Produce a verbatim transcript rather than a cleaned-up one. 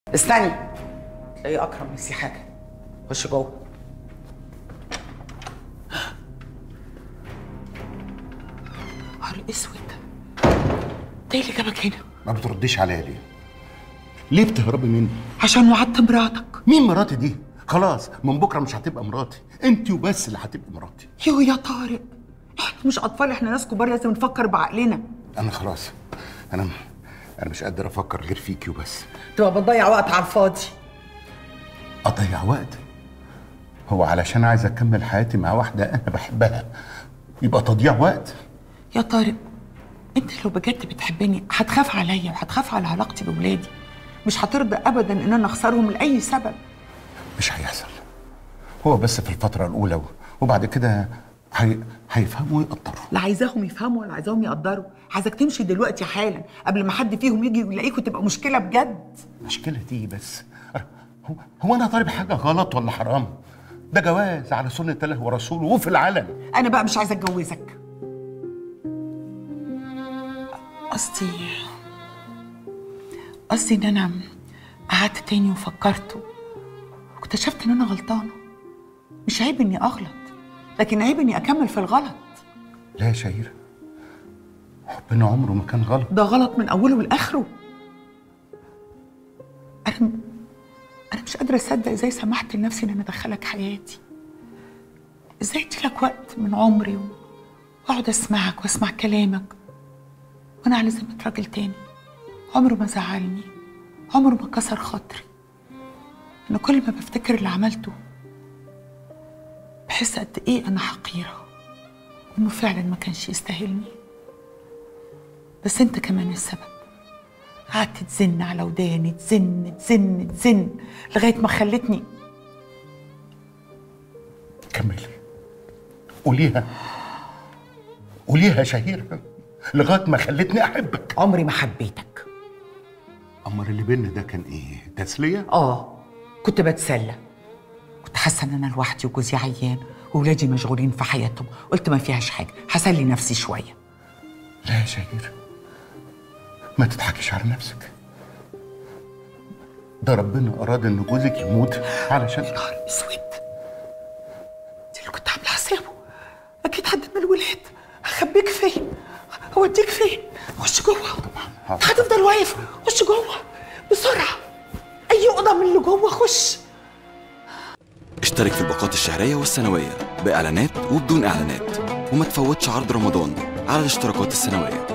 استني. ايه اكرم نسي حاجه. خش جوه. نهار اسود، ده ايه اللي جابك هنا؟ ما بترديش عليا ليه؟ ليه بتهربي مني؟ عشان وعدت مراتك. مين مراتي دي؟ خلاص من بكره مش هتبقى مراتي، انت وبس اللي هتبقى مراتي. يو يا طارق، احنا مش اطفال، احنا ناس كبار لازم نفكر بعقلنا. انا خلاص، انا انا مش قادر افكر غير فيكي وبس. تبقى بتضيع وقت على الفاضي. اضيع وقت؟ هو علشان عايز اكمل حياتي مع واحده انا بحبها يبقى تضييع وقت؟ يا طارق، انت لو بجد بتحبني هتخاف عليا وهتخاف على علاقتي بولادي، مش هترضى ابدا ان انا اخسرهم لاي سبب. مش هيحصل، هو بس في الفتره الاولى وبعد كده هي... هيفهموا ويقدروا. لا عايزاهم يفهموا ولا عايزاهم يقدروا، عايزك تمشي دلوقتي حالا قبل ما حد فيهم يجي ويلاقيك وتبقى مشكله بجد. مشكله دي بس؟ هو, هو انا طالب حاجه غلط ولا حرام؟ ده جواز على سنه الله ورسوله وفي العلن. انا بقى مش عايزه اتجوزك. قصدي قصدي ان انا قعدت تاني وفكرت واكتشفت ان انا غلطانه. مش عيب اني اغلط، لكن عيب اني اكمل في الغلط. لا يا شهيرة، حبنا عمره ما كان غلط. ده غلط من اوله لاخره. انا انا مش قادره اصدق ازاي سمحت لنفسي ان انا ادخلك حياتي، ازاي اديلك وقت من عمري واقعد اسمعك واسمع كلامك وانا على ذمه راجل تاني عمره ما زعلني، عمره ما كسر خاطري. انا كل ما بفتكر اللي عملته بحس قد ايه انا حقيره وانه فعلا ما كانش يستاهلني. بس انت كمان السبب، قعدت تزن على وداني، تزن تزن تزن لغايه ما خلتني. كملي، قوليها قوليها يا شهيرة، لغايه ما خلتني احبك. عمري ما حبيتك. امال اللي بينا ده كان ايه؟ تسليه؟ اه، كنت بتسلى، كنت حاسه ان انا لوحدي وجوزي عيان واولادي مشغولين في حياتهم، قلت ما فيهاش حاجه هسلي نفسي شويه. لا يا شهيرة، ما تضحكيش على نفسك، ده ربنا اراد ان جوزك يموت علشان. يا نهار اسود، دي اللي كنت عامله حسابه. اكيد حد من الولاد. هخبيك فين؟ هوديك فين؟ خش جوه. طبعا هتفضل واقف؟ خش جوه بسرعه، اي اوضه من اللي جوه خش. اشترك في الباقات الشهرية والسنوية بإعلانات وبدون إعلانات، وما تفوتش عرض رمضان على الاشتراكات السنوية.